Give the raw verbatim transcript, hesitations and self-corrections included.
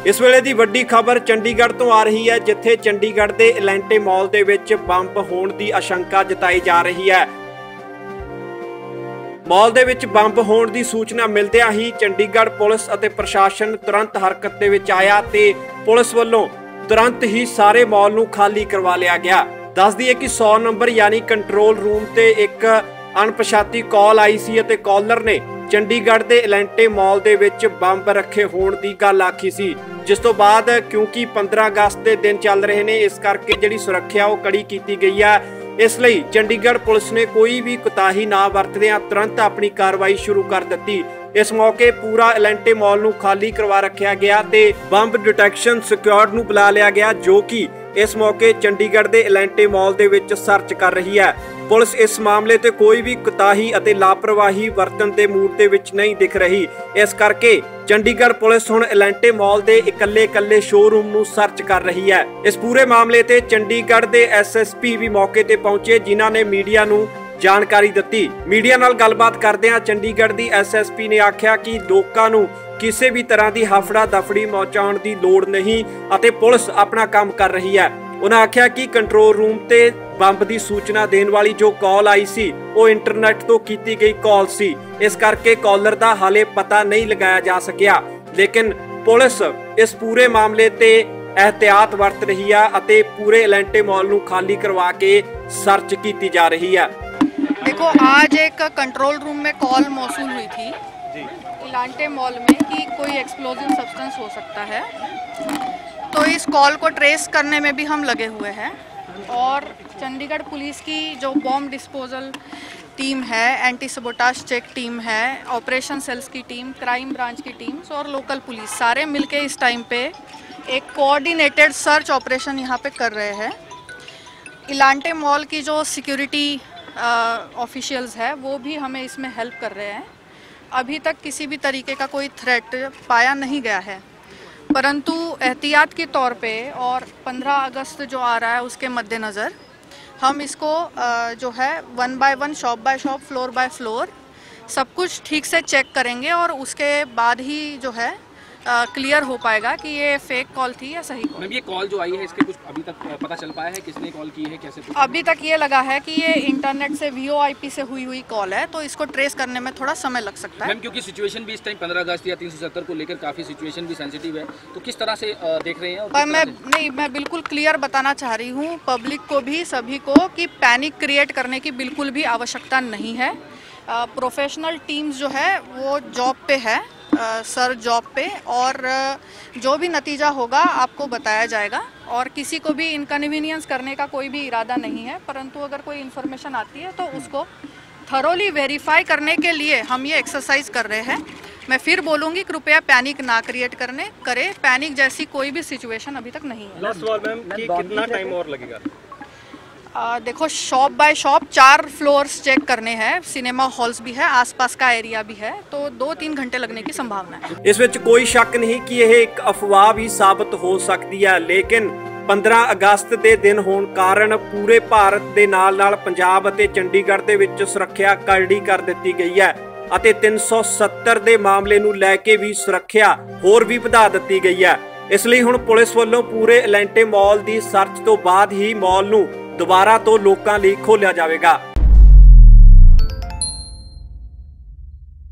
इस वेले दी वड्डी खबर चंडीगढ़ तो आ रही है, जिथे चंडीगढ़ के एलेंटे मॉल दे विच बंब होने की आशंका जताई जा रही है। मॉल दे विच बंब होने की सूचना मिलदियां ही चंडीगढ़ पुलिस और प्रशासन तुरंत हरकत दे विच आया ते पुलिस वालों तुरंत ही सारे मॉल नूं खाली करवा लिया गया। दस दिए कि सौ नंबर यानी कंट्रोल रूम ते एक अणपछाती कॉल आई सी ते कॉलर ने चंडीगढ़ के एलेंटे मॉल दे विच बंब रखे होने की गल आखी सी, जिस तो बाद क्योंकि पंद्रह अगस्त के दिन चल रहे ने, इस करके जिहड़ी सुरक्षा वो कड़ी की गई है। इसलिए चंडीगढ़ पुलिस ने कोई भी कोताही ना वरतदियां तुरंत अपनी कार्रवाई शुरू कर दी। इस मौके पूरा एलेंटे मॉल नूं खाली करवा रखा गया ते बंब डिटेक्शन स्क्वाड नूं बुला लिया गया, जो कि इस मौके चंडीगढ़ के एलेंटे मॉल दे विच सर्च कर रही है। पुलिस इस मामले ते कोई भी कोताही अते लापरवाही वरतन के मूड दे विच नहीं दिख रही। इस करके चंडीगढ़ पुलिस हुण एलेंटे मॉल के इकल्ले इकल्ले शोरूम नूं सर्च कर रही है। इस पूरे मामले ते चंडीगढ़ के एस एस पी भी मौके ते पहुंचे, जिन्हां ने मीडिया नूं जानकारी दी। मीडिया नाल गलबात करदिआं चंडीगढ़ की एस एस पी ने आख्या कि लोकां नूं किसी भी तरह की हफड़ा दफड़ी मचाउण की लोड़ नहीं अते पुलिस अपना काम कर रही है। उन्हें आख्या कि कंट्रोल रूम ते बंब की सूचना देने वाली जो कॉल आई सी वो इंटरनेट तो की गई कॉल सी, इस करके कॉलर का हाले पता नहीं लगाया जा सकिया। लेकिन पुलिस इस पूरे मामले ते एहतियात बरत रही है अते पूरे एलेंटे मॉल नूं खाली करवा के सर्च की जा रही है। देखो, आज एक कंट्रोल रूम में कॉल मौसूल हुई थी एलेंटे मॉल में कि कोई एक्सप्लोजिव सब्सटेंस हो सकता है, तो इस कॉल को ट्रेस करने में भी हम लगे हुए हैं। और चंडीगढ़ पुलिस की जो बॉम्ब डिस्पोजल टीम है, एंटी सबोटाज चेक टीम है, ऑपरेशन सेल्स की टीम, क्राइम ब्रांच की टीम्स और लोकल पुलिस सारे मिलके इस टाइम पे एक कोऑर्डिनेटेड सर्च ऑपरेशन यहाँ पे कर रहे हैं। एलेंटे मॉल की जो सिक्योरिटी ऑफिशियल्स है वो भी हमें इसमें हेल्प कर रहे हैं। अभी तक किसी भी तरीके का कोई थ्रेट पाया नहीं गया है, परंतु एहतियात के तौर पे और पंद्रह अगस्त जो आ रहा है उसके मद्देनज़र हम इसको जो है one by one, shop by shop, floor by floor सब कुछ ठीक से चेक करेंगे और उसके बाद ही जो है क्लियर हो पाएगा कि ये फेक कॉल थी या सही कॉल। ये कॉल जो आई है इसके कुछ अभी तक पता चल पाया है किसने कॉल की है, कैसे? अभी तक ये लगा है कि ये इंटरनेट से वी ओ आई पी से हुई हुई कॉल है, तो इसको ट्रेस करने में थोड़ा समय लग सकता है। मैम, क्योंकि सिचुएशन भी इस टाइम पंद्रह अगस्त या तीन सौ सत्तर को लेकर काफ़ी सिचुएशन भी सेंसिटिव है, तो किस तरह से देख रहे हैं? पर मैं नहीं मैं बिल्कुल क्लियर बताना चाह रही हूँ पब्लिक को भी, सभी को, कि पैनिक क्रिएट करने की बिल्कुल भी आवश्यकता नहीं है। प्रोफेशनल टीम्स जो है वो जॉब पे है, Uh, सर जॉब पे, और uh, जो भी नतीजा होगा आपको बताया जाएगा। और किसी को भी इनकन्वीनियंस करने का कोई भी इरादा नहीं है, परंतु अगर कोई इन्फॉर्मेशन आती है तो उसको थरोली वेरीफाई करने के लिए हम ये एक्सरसाइज कर रहे हैं। मैं फिर बोलूँगी, कृपया पैनिक ना क्रिएट करने करें। पैनिक जैसी कोई भी सिचुएशन अभी तक नहीं है। लास्ट सवाल मैम, कि कितना टाइम और लगेगा? आ, देखो, शॉप बाय शॉप चार फ्लोर्स चेक करने हैं, सिनेमा हॉल्स भी है, आसपास का एरिया भी है, तो दो तीन घंटे लगने की संभावना है। इस विच कोई शक नहीं कि यह एक अफवाह भी साबित हो सकती है, लेकिन पंद्रह अगस्त के दिन होने कारण पूरे भारत के नाल नाल पंजाब अते चंडीगढ़ दे विच सुरक्षा करड़ी कर दी गई है अते तीन सौ सत्तर के मामले नूं लैके भी सुरक्षा होर भी वधा दी गई है। इसलिए हुण पुलिस वालों पूरे एलेंटे मॉल की सर्च तो बाद ही मॉल नूं दोबारा तो लोकां लई खोलिया जावेगा।